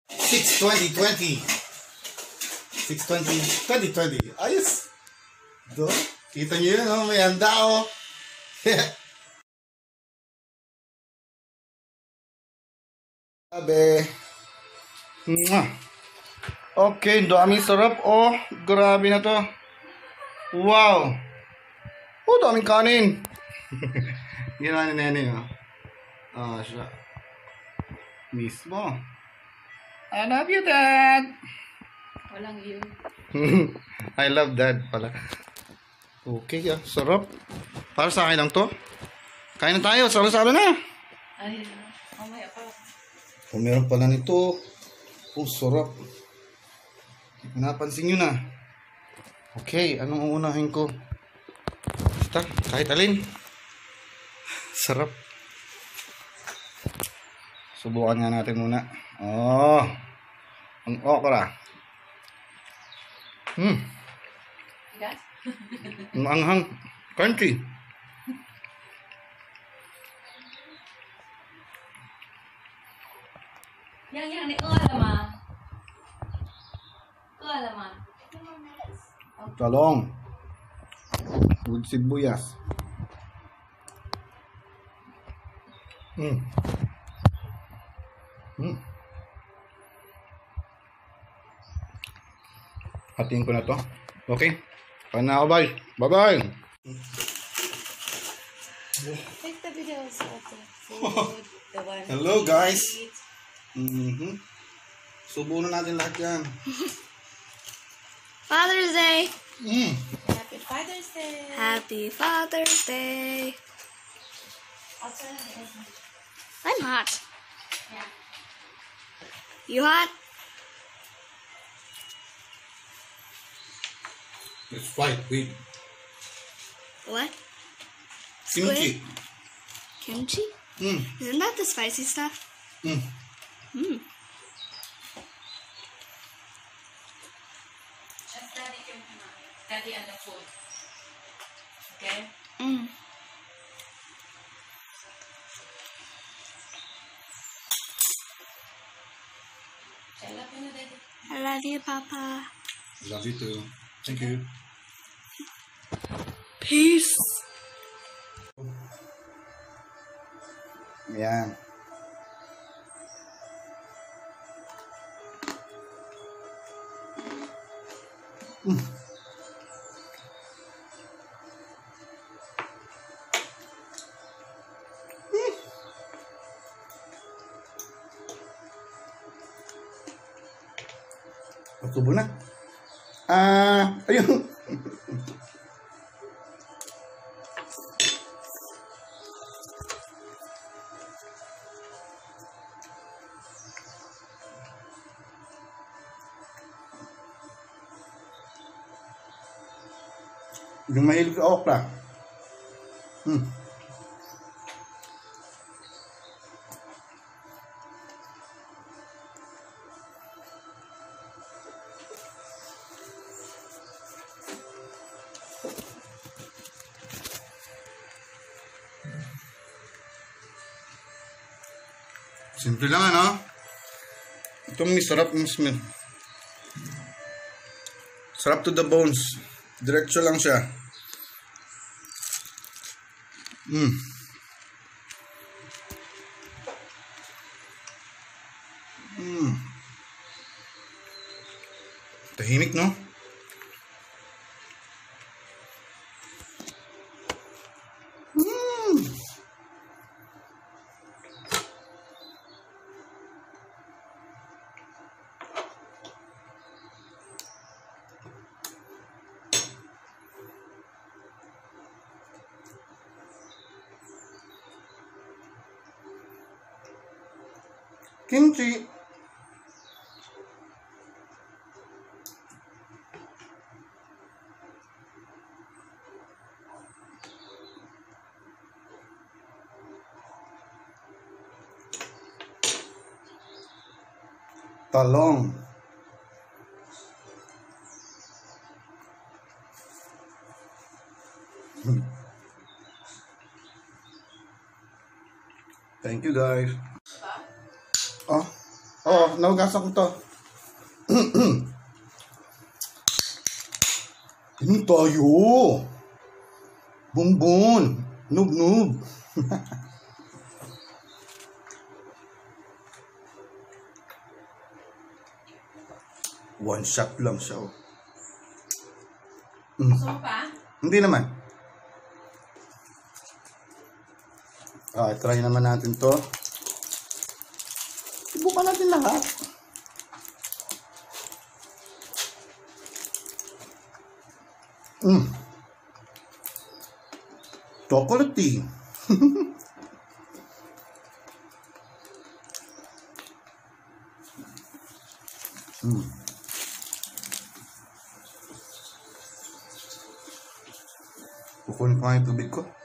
6/20/20. 6/20/2020. Ayos. Do. Kita nyo yun, oh? May handa, oh. Sabi. Okay, daming sarap, oh. Grabe na to. Wow. Oh, daming kanin. Ginawa ni Nene, oh. Oh, siya. Mismo. I love you, Dad. Walang yun. I love Dad pala. Okay, sarap. Para sa akin lang to. Kain na tayo, salo-salo na. Ay, mamaya pa. Oh, meron pala nito. Oh, sarap. Napansin nyo na. Okay, anong uunahin ko? Basta, kahit alin. Sarap. Subukan nga natin muna. Oh, ang okra. Yes? Ang anghang. Crunchy. Yang ni lama. Lama. Talong. With sibuyas. Hatiin ko na to. Okay. Paano na ako, bye. Bye-bye. Take the videos of the food. The one Hello, guys. Subo na natin lahat yan. Father's Day. Happy Father's Day. Happy Father's Day. I'll turn it on. I'm hot. Yeah. You hot? It's fried with What? kimchi. Kimchi? Isn't that the spicy stuff? Just daddy can daddy and the food. Okay? I love you, daddy. I love you, Papa. Love you too. Thank you. Peace. Yan. Pagtubo na. Ayun. Yung mahilig sa okra. Simple lang, ano? Itong sarap ng smell. Sarap to the bones. Diretso lang siya. Tahimik, no? Kimchi. Talong. Thank you, guys. Oh, nahugasan ko to. Inom tayo. Bumbun. Noob. One shot lang siya. Oh. Gusto mo pa? Hindi naman. Try naman natin to. Subukan natin lahat. Chocolatey. Kukunin ko nga yung tubig ko.